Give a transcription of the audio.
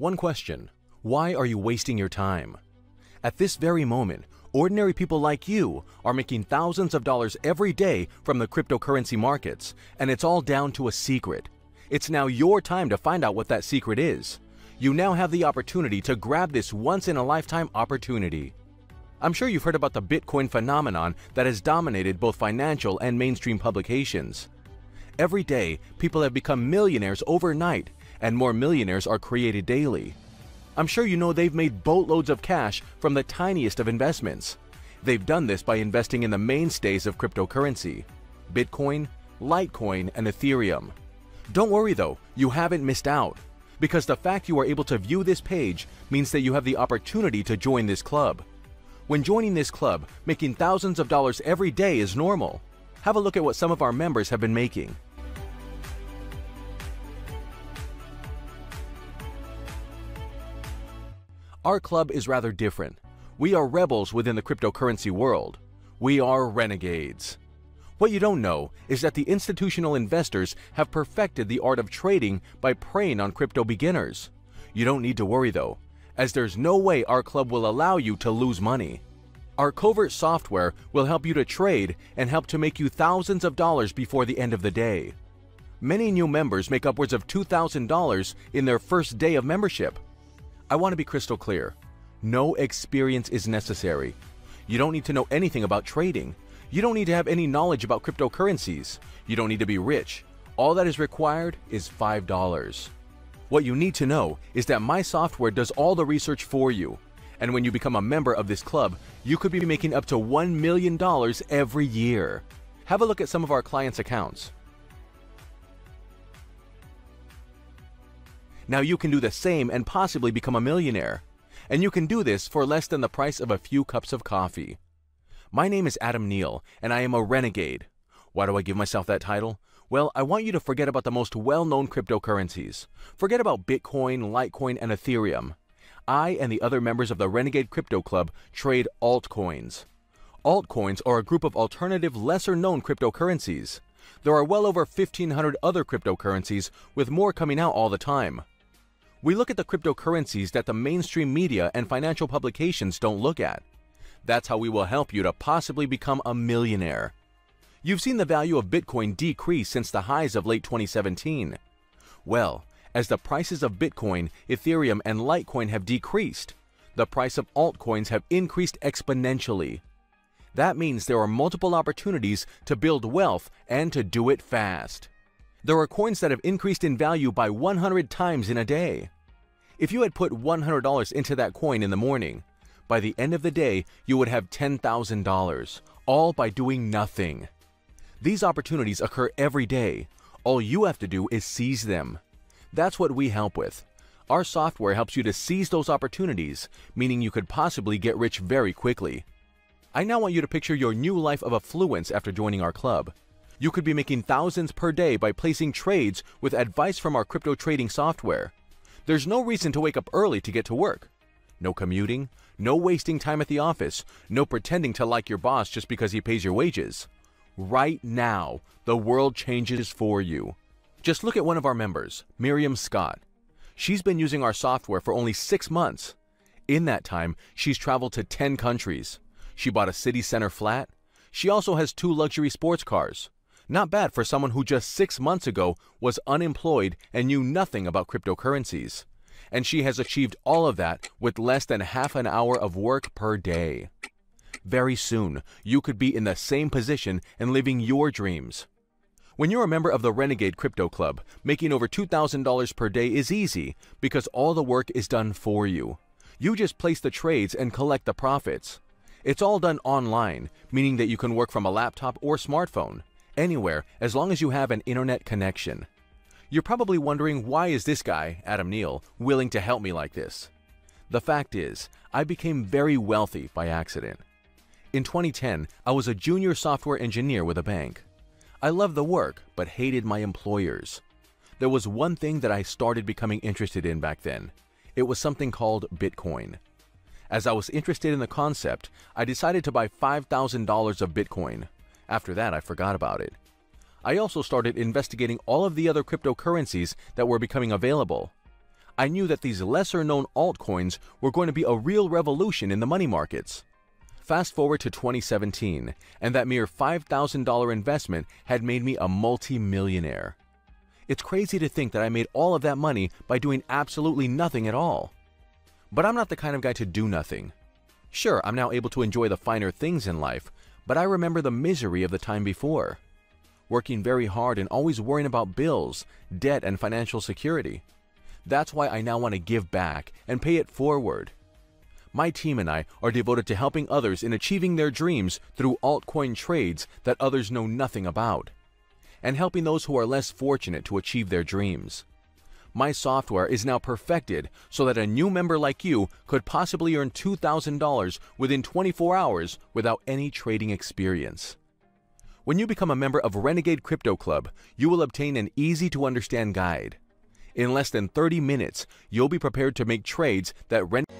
one question: why are you wasting your time? At this very moment, ordinary people like you are making thousands of dollars every day from the cryptocurrency markets, and it's all down to a secret. It's now your time to find out what that secret is. You now have the opportunity to grab this once-in-a-lifetime opportunity. I'm sure you've heard about the Bitcoin phenomenon that has dominated both financial and mainstream publications. Every day, people have become millionaires overnight, and more millionaires are created daily. I'm sure you know they've made boatloads of cash from the tiniest of investments. They've done this by investing in the mainstays of cryptocurrency: Bitcoin, Litecoin, and Ethereum. Don't worry though, you haven't missed out, because the fact you are able to view this page means that you have the opportunity to join this club. When joining this club, making thousands of dollars every day is normal. Have a look at what some of our members have been making. Our club is rather different. We are rebels within the cryptocurrency world. We are renegades. What you don't know is that the institutional investors have perfected the art of trading by preying on crypto beginners. You don't need to worry though, as there's no way our club will allow you to lose money. Our covert software will help you to trade and help to make you thousands of dollars before the end of the day. Many new members make upwards of $2,000 in their first day of membership. I want to be crystal clear. No experience is necessary. You don't need to know anything about trading. You don't need to have any knowledge about cryptocurrencies. You don't need to be rich. All that is required is $5. What you need to know is that my software does all the research for you. And when you become a member of this club, you could be making up to $1 million every year. Have a look at some of our clients' accounts. Now you can do the same and possibly become a millionaire. And you can do this for less than the price of a few cups of coffee. My name is Adam Neal, and I am a renegade. Why do I give myself that title? Well, I want you to forget about the most well-known cryptocurrencies. Forget about Bitcoin, Litecoin, and Ethereum. I and the other members of the Renegade Crypto Club trade altcoins. Altcoins are a group of alternative, lesser-known cryptocurrencies. There are well over 1,500 other cryptocurrencies, with more coming out all the time. We look at the cryptocurrencies that the mainstream media and financial publications don't look at. That's how we will help you to possibly become a millionaire. You've seen the value of Bitcoin decrease since the highs of late 2017. Well, as the prices of Bitcoin, Ethereum, and Litecoin have decreased, the price of altcoins have increased exponentially. That means there are multiple opportunities to build wealth and to do it fast. There are coins that have increased in value by 100 times in a day. If you had put $100 into that coin in the morning, by the end of the day, you would have $10,000, all by doing nothing. These opportunities occur every day. All you have to do is seize them. That's what we help with. Our software helps you to seize those opportunities, meaning you could possibly get rich very quickly. I now want you to picture your new life of affluence after joining our club. You could be making thousands per day by placing trades with advice from our crypto trading software. There's no reason to wake up early to get to work. No commuting, no wasting time at the office, no pretending to like your boss just because he pays your wages. Right now, the world changes for you. Just look at one of our members, Miriam Scott. She's been using our software for only 6 months. In that time, she's traveled to 10 countries. She bought a city center flat. She also has 2 luxury sports cars. Not bad for someone who just 6 months ago was unemployed and knew nothing about cryptocurrencies. And she has achieved all of that with less than half an hour of work per day. Very soon, you could be in the same position and living your dreams. When you're a member of the Renegade Crypto Club, making over $2,000 per day is easy because all the work is done for you. You just place the trades and collect the profits. It's all done online, meaning that you can work from a laptop or smartphone, anywhere, as long as you have an internet connection. You're probably wondering, why is this guy, Adam Neal, willing to help me like this? The fact is, I became very wealthy by accident. In 2010, I was a junior software engineer with a bank. I loved the work, but hated my employers. There was one thing that I started becoming interested in back then. It was something called Bitcoin. As I was interested in the concept, I decided to buy $5,000 of Bitcoin. After that, I forgot about it. I also started investigating all of the other cryptocurrencies that were becoming available. I knew that these lesser-known altcoins were going to be a real revolution in the money markets. Fast forward to 2017, and that mere $5,000 investment had made me a multi-millionaire. It's crazy to think that I made all of that money by doing absolutely nothing at all. But I'm not the kind of guy to do nothing. Sure, I'm now able to enjoy the finer things in life, but I remember the misery of the time before. Working very hard and always worrying about bills, debt, and financial security. That's why I now want to give back and pay it forward. My team and I are devoted to helping others in achieving their dreams through altcoin trades that others know nothing about, and helping those who are less fortunate to achieve their dreams. My software is now perfected so that a new member like you could possibly earn $2,000 within 24 hours without any trading experience. When you become a member of Renegade Crypto Club, you will obtain an easy-to-understand guide. In less than 30 minutes, you'll be prepared to make trades that